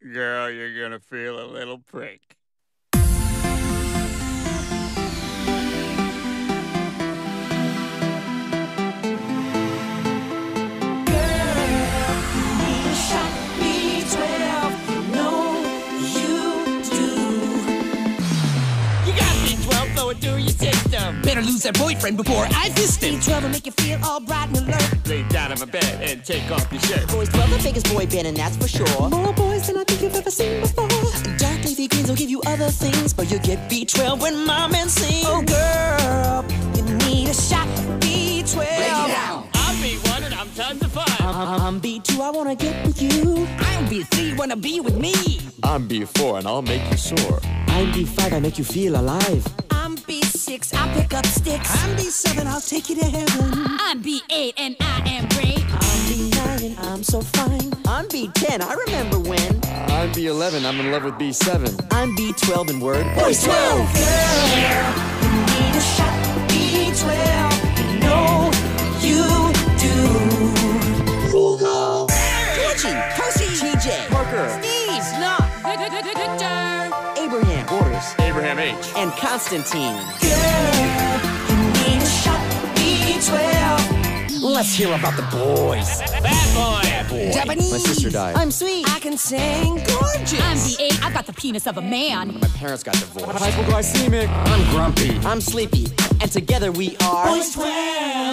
Girl, you're gonna feel a little prick. Through your system. Better lose that boyfriend before I fist him. B12 will make you feel all bright and alert. Lay down in my bed and take off your shirt. Boys 12, the biggest boy band, and that's for sure. More boys than I think you've ever seen before. Dark leafy greens will give you other things, but you get B12 when my man sings. Oh girl, you need a shot of B12. Break it down. I'm B1 and I'm tons of fun. I'm B2, I wanna get with you. I'm B3, wanna be with me. I'm B4 and I'll make you sore. I'm B5, I make you feel alive. I'm B6, I'll pick up sticks. I'm B7, I'll take you to heaven. I'm B8 and I am great. I'm B9 and I'm so fine. I'm B10, I remember when. I'm B11, I'm in love with B7. I'm B12 and word. Boys 12! Girl, you need a shot of B12. You know you do. Roll call. Georgie, Percy, TJ, Parker, Steve, Snuff, Victor, Abraham, Borders, Abraham H. and Constantine. girl, you need a shot of B12. Let's hear about the boys. Bad boy. Japanese. My sister died. I'm sweet. I can sing gorgeous. I'm B8, I've got the penis of a man. My parents got divorced. Hypoglycemic. I'm grumpy. I'm sleepy. And together we are Boys 12.